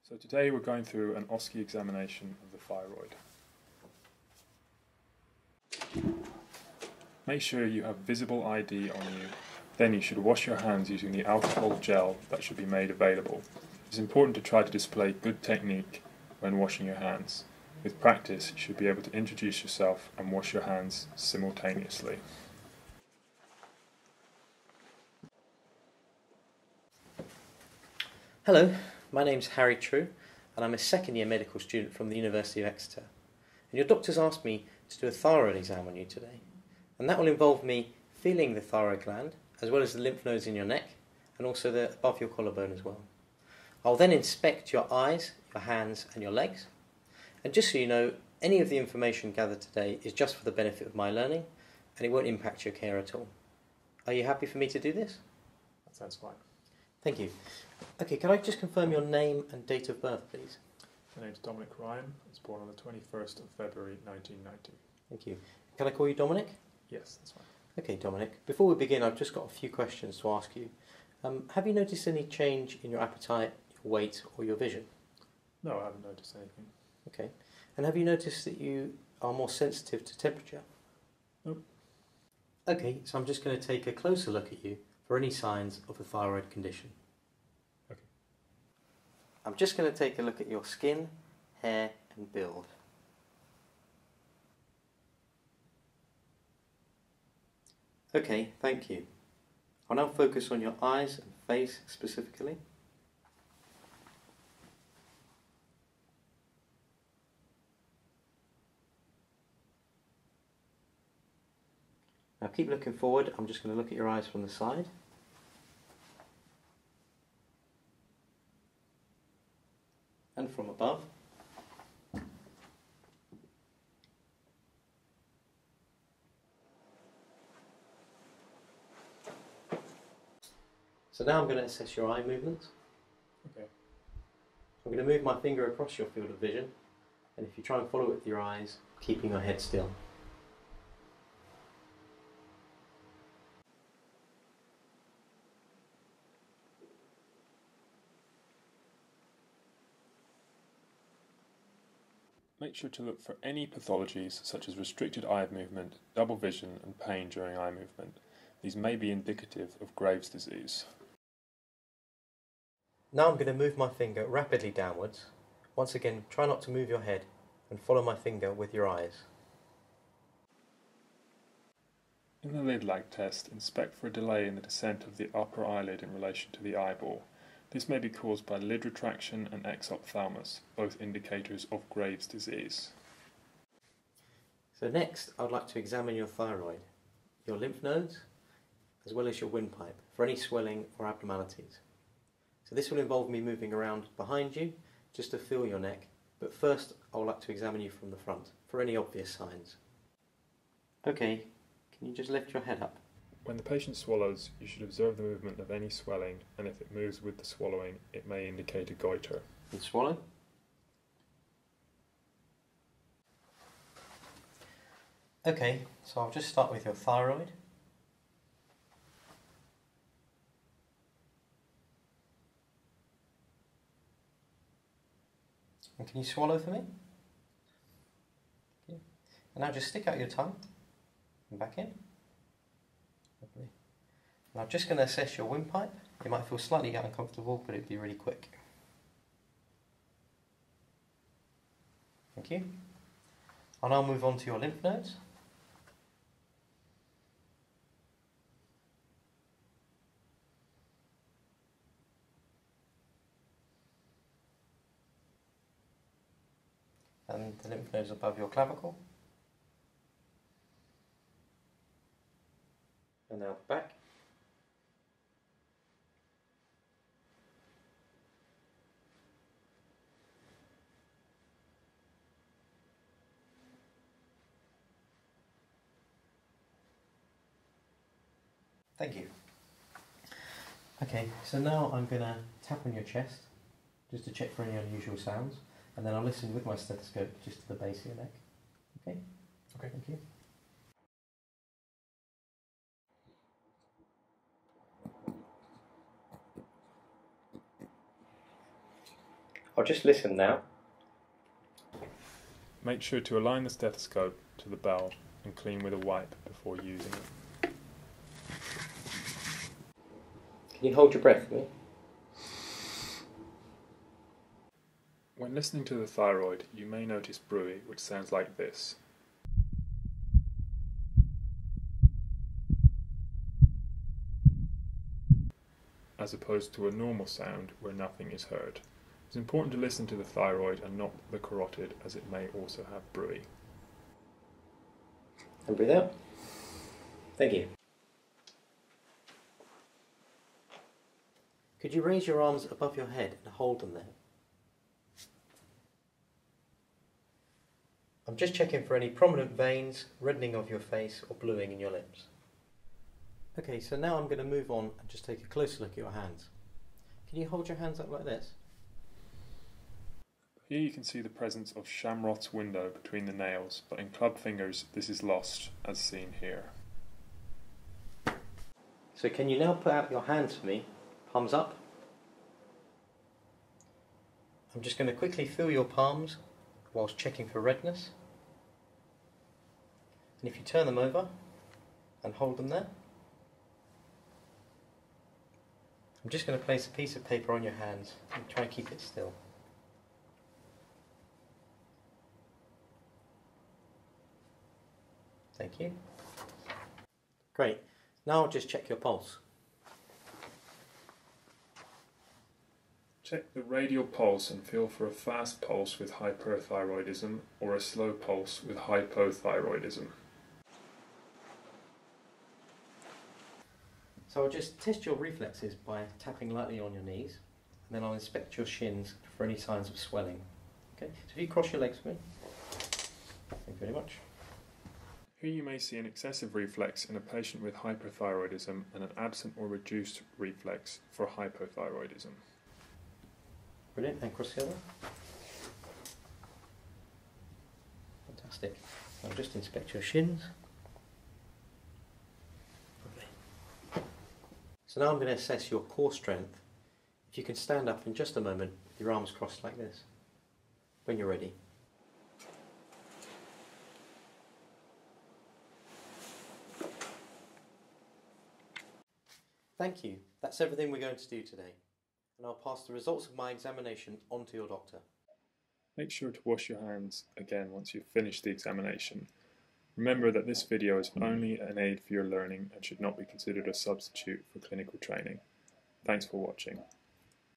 So today we're going through an OSCE examination of the thyroid. Make sure you have visible ID on you. Then you should wash your hands using the alcohol gel that should be made available. It's important to try to display good technique when washing your hands. With practice, you should be able to introduce yourself and wash your hands simultaneously. Hello, my name's Harry True and I'm a second year medical student from the University of Exeter. And your doctor's asked me to do a thyroid exam on you today. And that will involve me feeling the thyroid gland, as well as the lymph nodes in your neck, and also above your collarbone as well. I'll then inspect your eyes, your hands and your legs. And just so you know, any of the information gathered today is just for the benefit of my learning, and it won't impact your care at all. Are you happy for me to do this? That sounds fine. Thank you. Okay, can I just confirm your name and date of birth, please? My name's Dominic Ryan. I was born on the 21st of February 1990. Thank you. Can I call you Dominic? Yes, that's fine. Okay, Dominic. Before we begin, I've just got a few questions to ask you. Have you noticed any change in your appetite, your weight, or your vision? No, I haven't noticed anything. Okay. And have you noticed that you are more sensitive to temperature? Nope. Okay, so I'm just going to take a closer look at you for any signs of a thyroid condition. Okay. I'm just going to take a look at your skin, hair, and build. Okay, thank you. I'll now focus on your eyes and face specifically. Now keep looking forward. I'm just going to look at your eyes from the side. And from above. So now I'm going to assess your eye movements. Okay. I'm going to move my finger across your field of vision, and if you try and follow it with your eyes, keeping your head still. Make sure to look for any pathologies such as restricted eye movement, double vision and pain during eye movement. These may be indicative of Graves' disease. Now I'm going to move my finger rapidly downwards. Once again, try not to move your head and follow my finger with your eyes. In the lid lag test, inspect for a delay in the descent of the upper eyelid in relation to the eyeball. This may be caused by lid retraction and exophthalmos, both indicators of Graves' disease. So next, I'd like to examine your thyroid, your lymph nodes, as well as your windpipe, for any swelling or abnormalities. So this will involve me moving around behind you, just to feel your neck, but first I would like to examine you from the front, for any obvious signs. Okay, can you just lift your head up? When the patient swallows, you should observe the movement of any swelling, and if it moves with the swallowing, it may indicate a goiter. And swallow. Okay, so I'll just start with your thyroid. And can you swallow for me? Okay. And now just stick out your tongue and back in. Lovely. Now I'm just going to assess your windpipe. It might feel slightly uncomfortable, but it'll be really quick. Thank you. I'll now move on to your lymph nodes. And the lymph nodes above your clavicle. And now the back. Thank you. Okay, so now I'm going to tap on your chest, just to check for any unusual sounds, and then I'll listen with my stethoscope just to the base of your neck. Okay? Okay. Thank you. I'll just listen now. Make sure to align the stethoscope to the bell and clean with a wipe before using it. Can you hold your breath for me? When listening to the thyroid, you may notice bruit, which sounds like this. As opposed to a normal sound where nothing is heard. It's important to listen to the thyroid and not the carotid, as it may also have bruit. And breathe out. Thank you. Could you raise your arms above your head and hold them there? I'm just checking for any prominent veins, reddening of your face or bluing in your lips. Okay, so now I'm going to move on and just take a closer look at your hands. Can you hold your hands up like this? Here you can see the presence of Shamroth's window between the nails, but in club fingers this is lost, as seen here. So can you now put out your hands for me, palms up? I'm just going to quickly feel your palms whilst checking for redness. And if you turn them over and hold them there, I'm just going to place a piece of paper on your hands and try and keep it still. Thank you. Great. Now I'll just check your pulse. Check the radial pulse and feel for a fast pulse with hyperthyroidism or a slow pulse with hypothyroidism. So I'll just test your reflexes by tapping lightly on your knees, and then I'll inspect your shins for any signs of swelling. Okay, so if you cross your legs for me. Thank you very much. Here you may see an excessive reflex in a patient with hyperthyroidism and an absent or reduced reflex for hypothyroidism. Brilliant, and cross the other. Fantastic. I'll just inspect your shins. Lovely. So now I'm going to assess your core strength. If you can stand up in just a moment with your arms crossed like this, when you're ready. Thank you. That's everything we're going to do today. And I'll pass the results of my examination on to your doctor. Make sure to wash your hands again once you've finished the examination. Remember that this video is only an aid for your learning and should not be considered a substitute for clinical training. Thanks for watching.